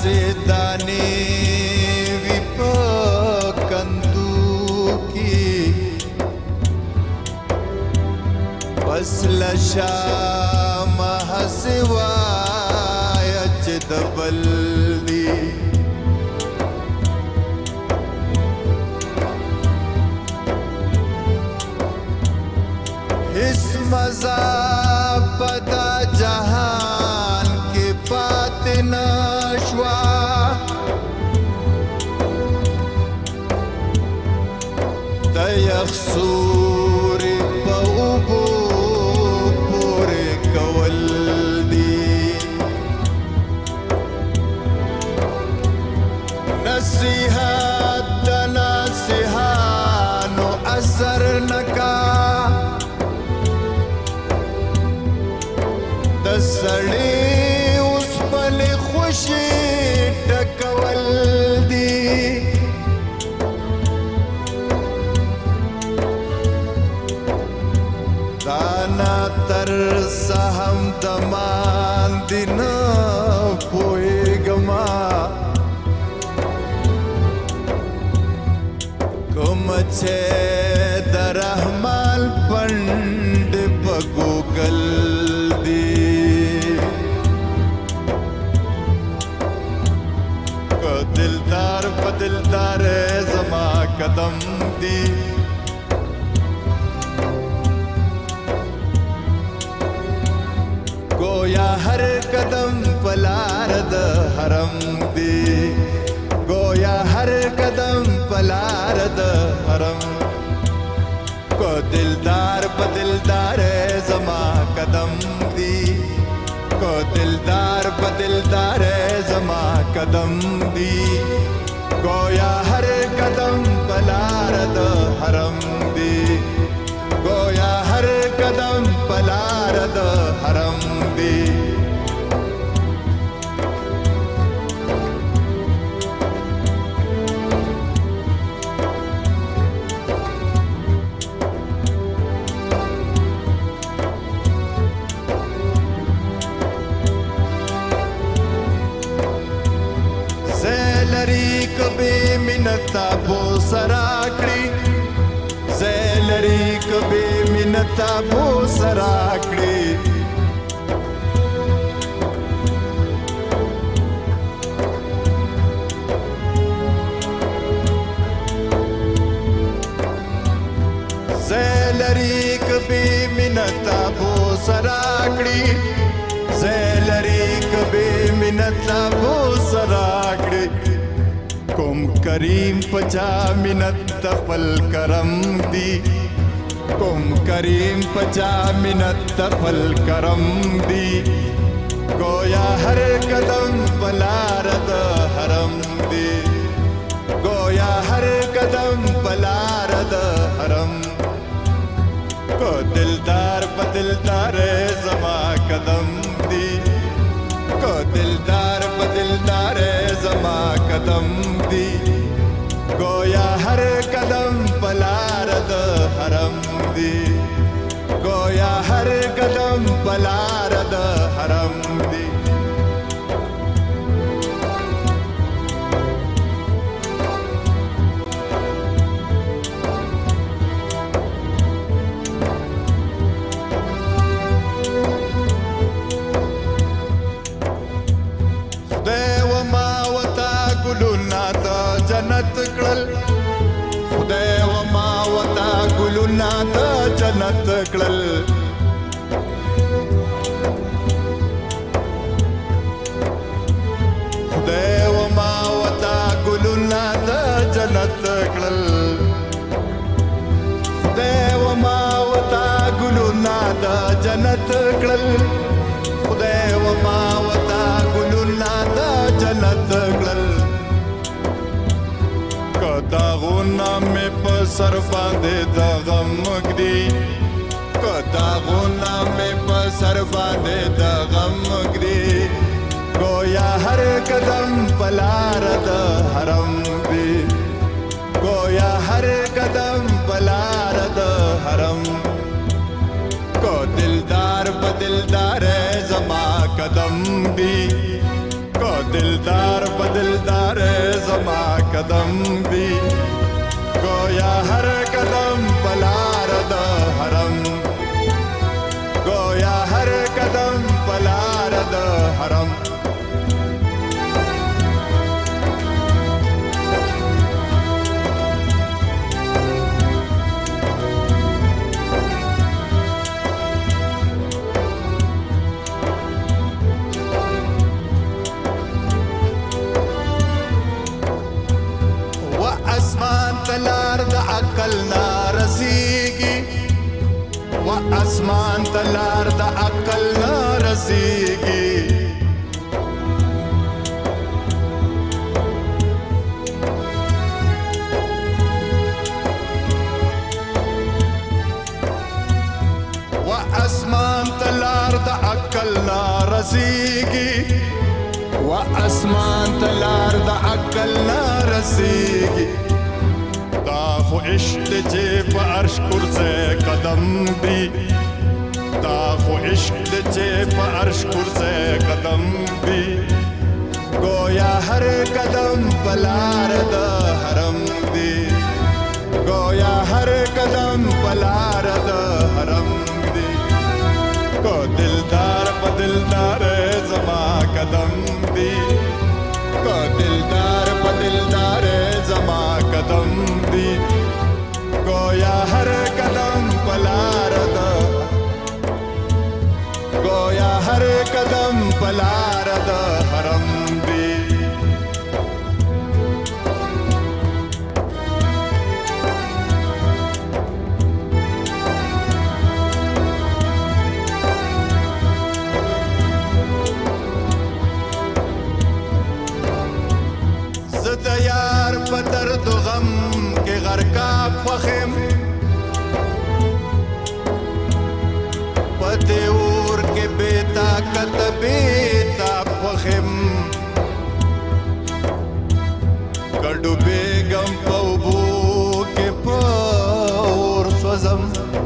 داسې دانې وي په کندو کې بس له شامه هسې وایه چې د بل دي هیڅ مزه په دا جهان کې پاتې نه شوه د یخ سوري په اوبو پورې کول دي نصیحت د ناصحانو اثر نه کا د سړي اوس بلې خوشي ټکول دي دا نه تر څه هم د ماندې نه پوهېږمه کومه چې د رحمان پنډې په ګوګل دلدار په دلدار زما قدم دی گویا هر قدم پلار د حرم دی گویا هر قدم پلار د حرم کو دلدار په دلدار زما قدم دی کو دلدار په دلدار زما قدم دی گویا هر قدم پلار د حرم دی گویا هر قدم پلار د حرم دی زیلری کبھی منتا بو سراکڑی زیلری کبھی منتا بو سراکڑی زیلری کبھی منتا بو سراکڑی زیلری کبھی منتا بو سراکڑی کوم کریم پچا منت تفل کرم دی کوم کریم پچا منت تفل کرم دی گویا ہر قدم پلار د حرم دی گویا ہر قدم پلار د حرم کو دلدار پا دلدار زما قدم دی کو دلدار پا دلدار زما قدم دی گویا ہر قدم پلار د حرم دی گویا ہر قدم پلار د حرم دی جنت کړل خدای و ما وتا ګلونه د جنت کړل خدای و ما وتا ګلونه د جنت کړل خدای و ما وتا ګلونه د جنت کړل خدای و ما وتا ګلونه د جنت کړل داغونا میں پسر باندے دا غم گدی داغونا میں پسر باندے دا غم گدی گویا ہر قدم پلار دا حرم دی گویا ہر قدم پلار دا حرم کو دلدار بدلدار زما قدم دی کو دلدار دلدار زما قدم دی گویا هر قدم پلار د حرم گویا هر قدم پلار د حرم تلار د عقل نارسیږي و اسمان تلار د عقل نارسیږي و اسمان تلار د عقل نارسیږي و اسمان تلار د عقل نارسیږي خو عشق چې په عرش کرسي قدم دی دا خو عشق چې په عرش کرسي قدم دی گویا هر قدم پلار د حرم دی گویا هر قدم پلار د حرم دی کو دلدار په دلدار زما قدم دی کو دلدار په دلدار زما قدم دی گویا هر قدم پلار د گویا هر قدم پلار د حرم دی زد یار په درد و غم کې غرقاب خوخم پته اور کې بیتا کت بیتا خوخم کډو بیگم پوبو کې پور سوزم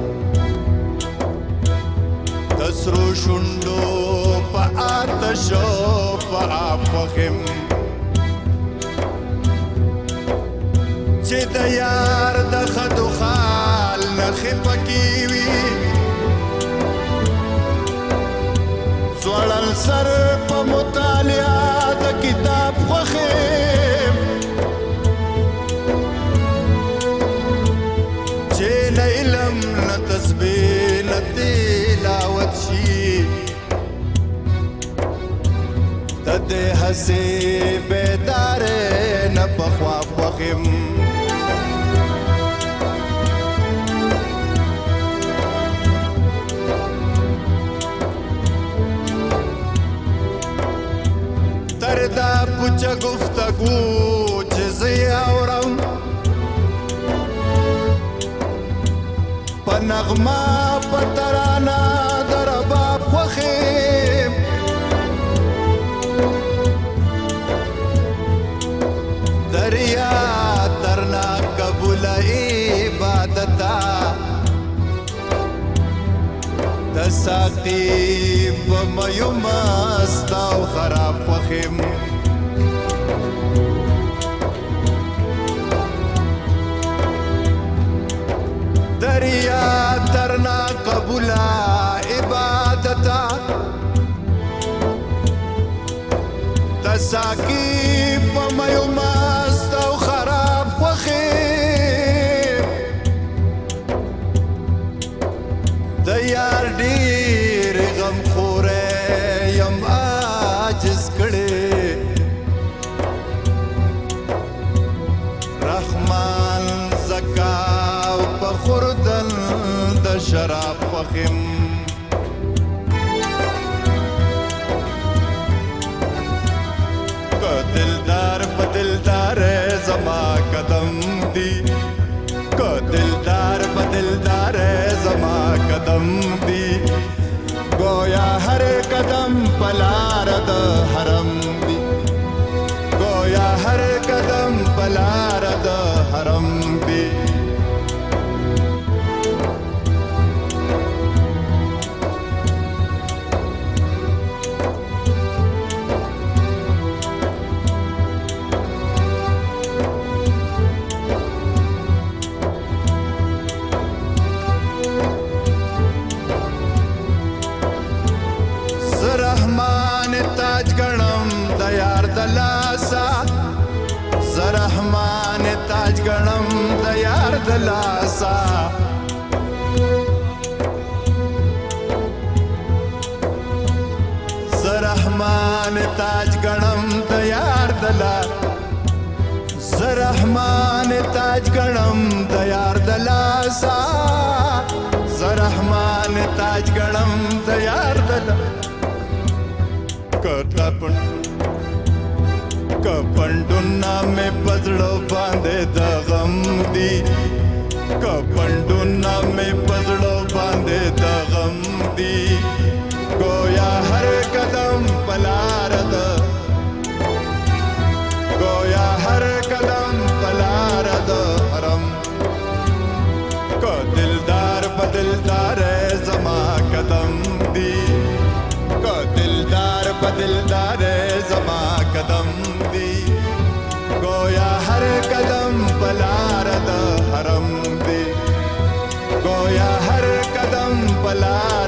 تسرو شوندو په آتشو په خوخم چې د یار د خدو خال نخې پکې وي زوړل سر په مطالعه د کتاب خوښم چې نه علم نه تسبیح نه تلاوت شي د دې هسې بیدارې نه په خواب خوښم دا پوچه گفتگو چې زه یې اورم په نغمه په ترانه د رباب خوښیم دریا ترنا قبول عبادتا د ساقي په میو مست او خراب خوښیم دریا ترنا قبول عبادتا د ساقي په میو مست او خراب خوښیم د یار ډېر غم خوره یم عاجز کړی رحمان زکاو په خوردن د شراب خوښیم که دلدار په دلدار زما قدم دی که دلدار په دلدار زما قدم دی گویا هر قدم پلار د حرم دی گویا هر قدم پلار د حرم دی تاج گنم د یار د لاسا زرحمان تاج گنم د یار د لاسا زرحمان تاج گنم د یار د لاسا زرحمان تاج گنم د یار د لاسا زرحمان تاج گنم د یار د لاسا کپنډونا مې پزړو باندې د غم دی کپنډونا مې پزړو باندې د غم دی گویا هر قدم پلار د گویا هر قدم پلار د حرم کو دلدار بدلدار زما قدم دی کو دلدار بدلدار زما قدم دی گویا ہر قدم پلار د حرم دی گویا ہر قدم پلار